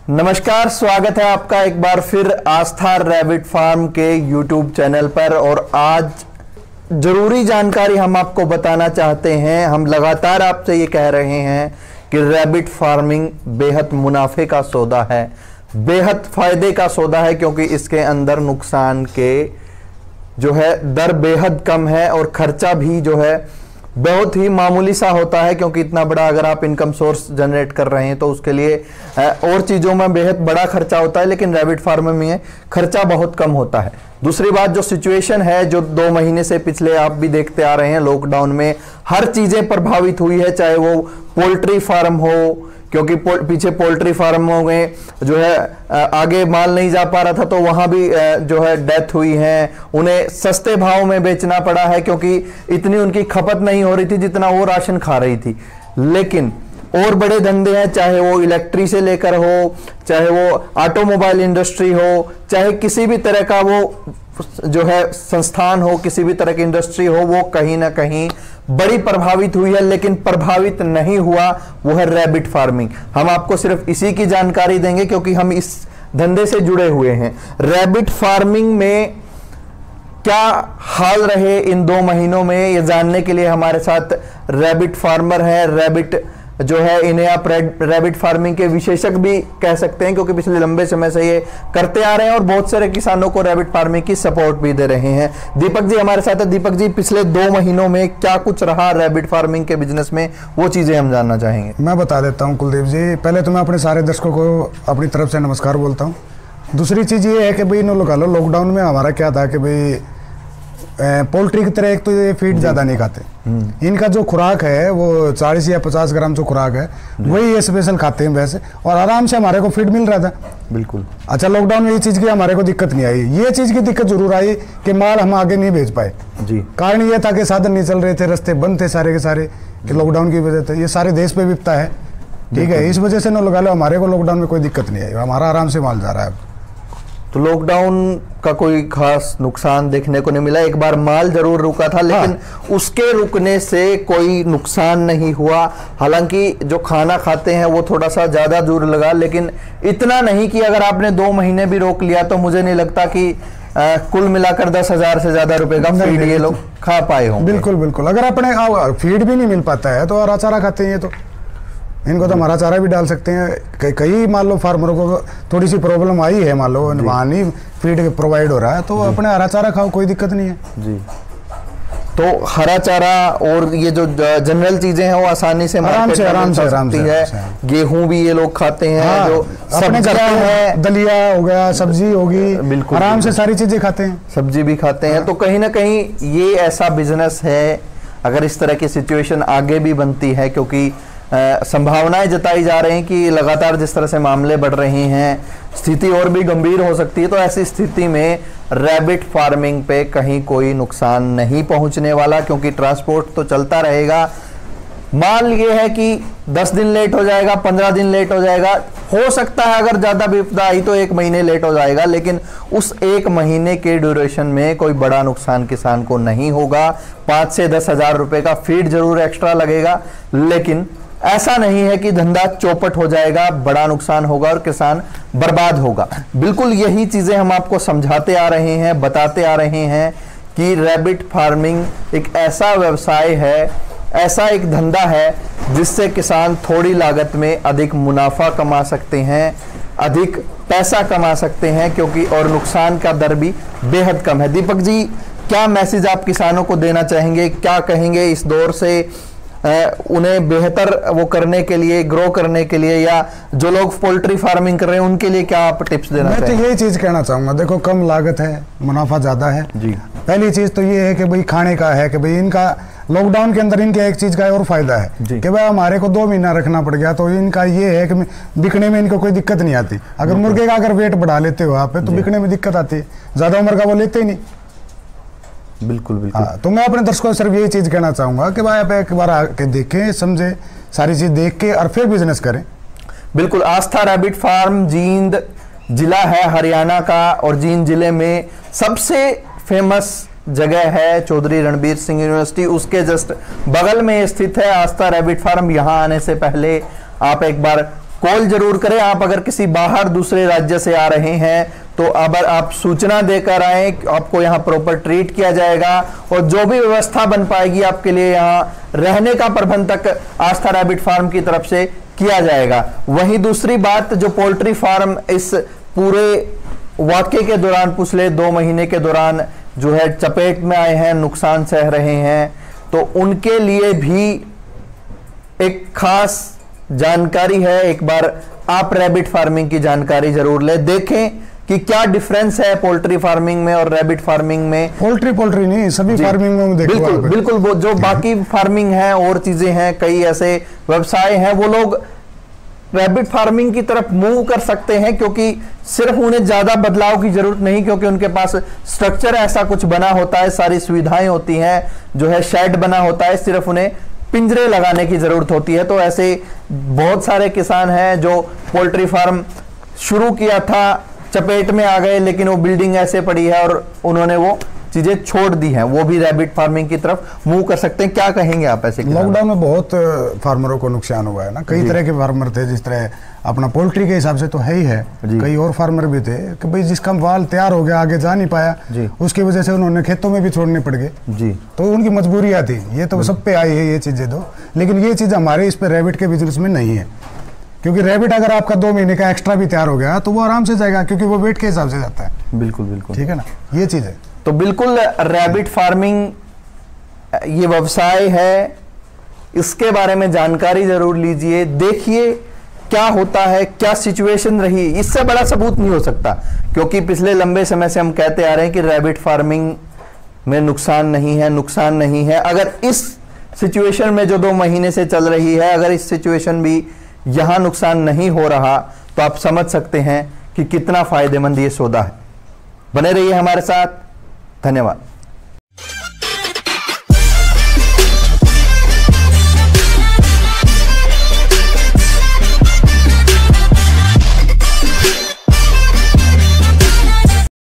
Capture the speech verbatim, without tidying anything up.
नमस्कार, स्वागत है आपका एक बार फिर आस्था रैबिट फार्म के यूट्यूब चैनल पर। और आज जरूरी जानकारी हम आपको बताना चाहते हैं। हम लगातार आपसे ये कह रहे हैं कि रैबिट फार्मिंग बेहद मुनाफे का सौदा है, बेहद फायदे का सौदा है, क्योंकि इसके अंदर नुकसान के जो है दर बेहद कम है और खर्चा भी जो है बहुत ही मामूली सा होता है। क्योंकि इतना बड़ा अगर आप इनकम सोर्स जनरेट कर रहे हैं तो उसके लिए और चीज़ों में बेहद बड़ा खर्चा होता है, लेकिन रैबिट फार्म में खर्चा बहुत कम होता है। दूसरी बात, जो सिचुएशन है जो दो महीने से पिछले आप भी देखते आ रहे हैं, लॉकडाउन में हर चीज़ें प्रभावित हुई है, चाहे वो पोल्ट्री फार्म हो, क्योंकि पोल, पीछे पोल्ट्री फार्मों में जो है आगे माल नहीं जा पा रहा था, तो वहां भी जो है डेथ हुई है। उन्हें सस्ते भाव में बेचना पड़ा है क्योंकि इतनी उनकी खपत नहीं हो रही थी जितना वो राशन खा रही थी। लेकिन और बड़े धंधे हैं, चाहे वो इलेक्ट्री से लेकर हो, चाहे वो ऑटोमोबाइल इंडस्ट्री हो, चाहे किसी भी तरह का वो जो है संस्थान हो, किसी भी तरह की इंडस्ट्री हो, वो कहीं ना कहीं बड़ी प्रभावित हुई है। लेकिन प्रभावित नहीं हुआ वो है रैबिट फार्मिंग। हम आपको सिर्फ इसी की जानकारी देंगे क्योंकि हम इस धंधे से जुड़े हुए हैं। रैबिट फार्मिंग में क्या हाल रहे इन दो महीनों में, ये जानने के लिए हमारे साथ रैबिट फार्मर है, रैबिट जो है इन्हें आप रैबिट फार्मिंग के विशेषज्ञ भी कह सकते हैं, क्योंकि पिछले लंबे समय से ये करते आ रहे हैं और बहुत सारे किसानों को रैबिट फार्मिंग की सपोर्ट भी दे रहे हैं। दीपक जी हमारे साथ है। दीपक जी, पिछले दो महीनों में क्या कुछ रहा रैबिट फार्मिंग के बिजनेस में, वो चीजें हम जानना चाहेंगे। मैं बता देता हूँ कुलदीप जी। पहले तो मैं अपने सारे दर्शकों को अपनी तरफ से नमस्कार बोलता हूँ। दूसरी चीज ये है कि भाई नो लगा लो, लॉकडाउन में हमारा क्या था कि भाई पोल्ट्री की तरह एक तो ये फीड ज़्यादा नहीं खाते, इनका जो खुराक है वो चालीस या पचास ग्राम जो खुराक है वही ये स्पेशल खाते हैं वैसे, और आराम से हमारे को फीड मिल रहा था। बिल्कुल। अच्छा, लॉकडाउन में ये चीज़ की हमारे को दिक्कत नहीं आई। ये चीज़ की दिक्कत जरूर आई कि माल हम आगे नहीं भेज पाए जी। कारण ये था कि साधन नहीं चल रहे थे, रास्ते बंद थे सारे के सारे, कि लॉकडाउन की वजह से। ये सारे देश पे विपता है, ठीक है। इस वजह से ना लगा लो हमारे को लॉकडाउन में कोई दिक्कत नहीं आई, हमारा आराम से माल जा रहा है। तो लॉकडाउन का कोई खास नुकसान देखने को नहीं मिला। एक बार माल जरूर रुका था, लेकिन हाँ। उसके रुकने से कोई नुकसान नहीं हुआ। हालांकि जो खाना खाते हैं वो थोड़ा सा ज्यादा दूर लगा, लेकिन इतना नहीं कि अगर आपने दो महीने भी रोक लिया तो मुझे नहीं लगता कि आ, कुल मिलाकर दस हजार से ज्यादा रुपए का फीड ये लोग खा पाए होंगे। बिल्कुल बिल्कुल। अगर अपने फीड भी नहीं मिल पाता है तो हरा चारा खाते हैं, ये तो इनको तो हमारा चारा भी डाल सकते हैं। कई मान लो फार्मरों को थोड़ी सी प्रॉब्लम आई है, मान लो वहाँ नहीं फीड प्रोवाइड हो रहा है, तो अपने हरा चारा खाओ, कोई दिक्कत नहीं है जी। तो हरा चारा और ये जो जनरल चीजें हैं वो आसानी से आराम से आराम से आराम से है। गेहूं भी ये लोग खाते हैं, हाँ, जो सब्जियां है, दलिया हो गया, सब्जी होगी, बिल्कुल आराम से सारी चीजें खाते हैं, सब्जी भी खाते हैं। तो कहीं ना कहीं ये ऐसा बिजनेस है, अगर इस तरह की सिचुएशन आगे भी बनती है, क्योंकि संभावनाएं जताई जा रही हैं कि लगातार जिस तरह से मामले बढ़ रहे हैं स्थिति और भी गंभीर हो सकती है। तो ऐसी स्थिति में रैबिट फार्मिंग पे कहीं कोई नुकसान नहीं पहुंचने वाला, क्योंकि ट्रांसपोर्ट तो चलता रहेगा। माल ये है कि दस दिन लेट हो जाएगा, पंद्रह दिन लेट हो जाएगा, हो सकता है अगर ज्यादा विपदा आई तो एक महीने लेट हो जाएगा, लेकिन उस एक महीने के ड्यूरेशन में कोई बड़ा नुकसान किसान को नहीं होगा। पांच से दस हजार रुपए का फीड जरूर एक्स्ट्रा लगेगा, लेकिन ऐसा नहीं है कि धंधा चौपट हो जाएगा, बड़ा नुकसान होगा और किसान बर्बाद होगा। बिल्कुल यही चीजें हम आपको समझाते आ रहे हैं, बताते आ रहे हैं कि रैबिट फार्मिंग एक ऐसा व्यवसाय है, ऐसा एक धंधा है जिससे किसान थोड़ी लागत में अधिक मुनाफा कमा सकते हैं, अधिक पैसा कमा सकते हैं, क्योंकि और नुकसान का दर भी बेहद कम है। दीपक जी, क्या मैसेज आप किसानों को देना चाहेंगे, क्या कहेंगे इस दौर से उन्हें बेहतर वो करने के लिए, ग्रो करने के लिए, या जो लोग पोल्ट्री फार्मिंग कर रहे हैं उनके लिए क्या आप टिप्स देना चाहेंगे? मैं तो यही चीज कहना चाहूंगा, देखो कम लागत है, मुनाफा ज्यादा है जी। पहली चीज तो ये है कि भाई खाने का है कि भाई इनका लॉकडाउन के अंदर इनके एक चीज का और फायदा है कि भाई हमारे को दो महीना रखना पड़ गया, तो इनका ये है कि बिकने में इनको कोई दिक्कत नहीं आती। अगर मुर्गे का अगर वेट बढ़ा लेते हो आप तो बिकने में दिक्कत आती है, ज्यादा उम्र का वो लेते ही नहीं। बिल्कुल बिल्कुल। हाँ, तो मैं अपने दर्शकों से सिर्फ यही चीज कहना चाहूंगा कि भाई आप एक बार आके देखें, समझे, सारी चीज देख के और फिर बिजनेस करें। बिल्कुल। आस्था रैबिट फार्म जींद जिला है हरियाणा का, और जींद जिले में सबसे फेमस जगह है चौधरी रणबीर सिंह यूनिवर्सिटी, उसके जस्ट बगल में स्थित है आस्था रैबिट फार्म। यहाँ आने से पहले आप एक बार कॉल जरूर करें। आप अगर किसी बाहर दूसरे राज्य से आ रहे हैं तो अब आप सूचना देकर आए, आपको यहाँ प्रॉपर ट्रीट किया जाएगा और जो भी व्यवस्था बन पाएगी आपके लिए यहाँ रहने का प्रबंध तक आस्था रैबिट फार्म की तरफ से किया जाएगा। वहीं दूसरी बात, जो पोल्ट्री फार्म इस पूरे वाकये के दौरान पिछले दो महीने के दौरान जो है चपेट में आए हैं, नुकसान सह रहे हैं, तो उनके लिए भी एक खास जानकारी है। एक बार आप रैबिट फार्मिंग की जानकारी जरूर ले, देखें कि क्या डिफरेंस है पोल्ट्री फार्मिंग में और रैबिट फार्मिंग में। पोल्ट्री पोल्ट्री नहीं, सभी फार्मिंग में देखो, बिल्कुल बिल्कुल वो जो बाकी फार्मिंग है और चीजें हैं, कई ऐसे व्यवसाय हैं, वो लोग रैबिट फार्मिंग की तरफ मूव कर सकते हैं क्योंकि सिर्फ उन्हें ज्यादा बदलाव की जरूरत नहीं, क्योंकि उनके पास स्ट्रक्चर ऐसा कुछ बना होता है, सारी सुविधाएं होती हैं, जो है शेड बना होता है, सिर्फ उन्हें पिंजरे लगाने की जरूरत होती है। तो ऐसे बहुत सारे किसान हैं जो पोल्ट्री फार्म शुरू किया था, चपेट में आ गए, लेकिन वो बिल्डिंग ऐसे पड़ी है और उन्होंने वो चीजें छोड़ दी हैं, वो भी रैबिट फार्मिंग की तरफ मूव कर सकते हैं। क्या कहेंगे आप ऐसे? लॉकडाउन में बहुत फार्मरों को नुकसान हुआ है ना, कई तरह के फार्मर थे, जिस तरह अपना पोल्ट्री के हिसाब से तो है ही है, कई और फार्मर भी थे कि भाई जिसका माल तैयार हो गया आगे जा नहीं पाया, उसकी वजह से उन्होंने खेतों में भी छोड़ने पड़ गए जी, तो उनकी मजबूरियां थी। ये तो सब पे आई है ये चीजें दो, लेकिन ये चीज हमारे इस पे रैबिट के बिजनेस में नहीं है, क्योंकि रैबिट अगर आपका दो महीने का एक्स्ट्रा भी तैयार हो गया तो वो आराम से जाएगा, क्योंकि वो वेट के हिसाब से जाता है। बिल्कुल बिल्कुल ठीक है ना, ये चीज है। तो बिल्कुल रैबिट फार्मिंग ये व्यवसाय है, इसके बारे में जानकारी जरूर लीजिए, देखिए क्या होता है, क्या सिचुएशन रही। इससे बड़ा सबूत नहीं हो सकता, क्योंकि पिछले लंबे समय से हम कहते आ रहे हैं कि रैबिट फार्मिंग में नुकसान नहीं है, नुकसान नहीं है। अगर इस सिचुएशन में जो दो महीने से चल रही है, अगर इस सिचुएशन भी यहां नुकसान नहीं हो रहा, तो आप समझ सकते हैं कि कितना फायदेमंद ये सौदा है। बने रहिए हमारे साथ, धन्यवाद।